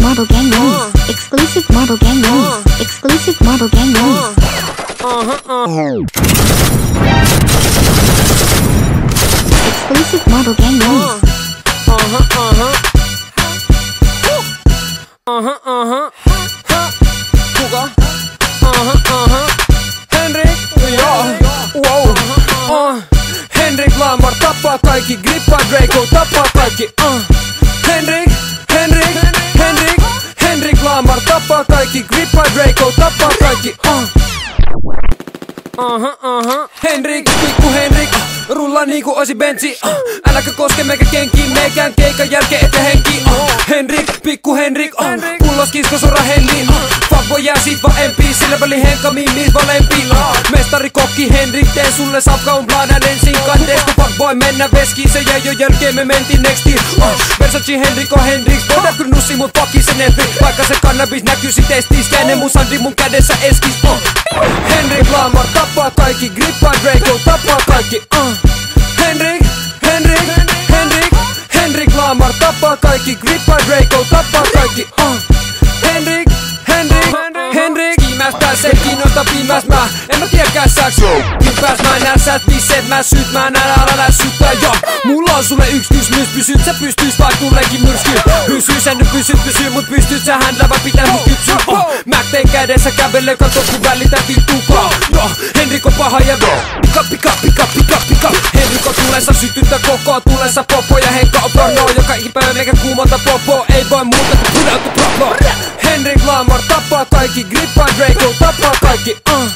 Marble Gang News. Exclusive Marble Gang News. Exclusive Marble Gang News. Exclusive Marble Gang News. Kuka? Henrik? Wow. Henrik Lamar tappaa kaikki, grippaa Draco, tappaa kaikki. Henrik Lamar tappaa kaikki, grippaa Draco, tappaa kaikki. Henrik, pikku Henrik, rullaa niinku oisi bensi. Äläkä koske meikä kenkiin, meikään keikan jälkeen ette henki. Henrik, pikku Henrik, pullos kisko sora helliin. Fuckboy jää sit vaan MP, sillä väli henka miin valempiin. Mestari kokki Henrik, tee sulle safkaun bladan ensin. Kanteestu fuckboy, mennä veskiin, se jäi jo jälkeen, me mentiin nextiin. Versace Henrik on Henriks, voidaan kyllä nussi mut fucki se Netflix. Vaikka se cannabis näkyisi testis, kääne mun sandri mun kädessä eskis. Henrik Lamar tappaa kaikki, grippaa Draco, tappaa kaikki. Henrik Lamar tappaa kaikki, grippaa Draco, tappaa kaikki. Henrik Kiimästää se kiinnosta viimäs mä en mä tiedäkään sääks Kiimäs mä näen sä et pisseet mä syyt mä näen ala lässyttää jo. Mulla on sulle yks kysymys, pysyt sä pystyis vai tuleekin myrsky. Pysy sä nyt pysyy mut pystyt sä händlä vai pitää mut kypsyä. Mac teen kädessä kävelee kato kun välitä vittukaa. Henrik on paha ja pika Henrik on tulessa sytyttä koko tulessa popo ja Henkka on porno joka ipäivä meikä kuumonta popo. Ei voi muuta kuin put out the propo. Henrik Lamar tappaa kaikki, grippaa Draco, tappaa kaikki.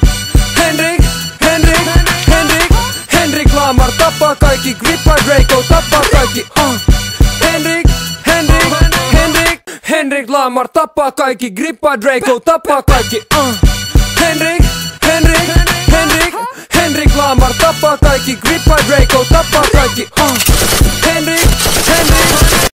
Henrik Lamar tappaa kaikki, grippaa Draco, tappaa kaikki. Henrik Lamar tappaa kaikki, grippaa Draco, tappaa kaikki. Henrik Lamar tappaa kaikki, grippaa Draco, tappaa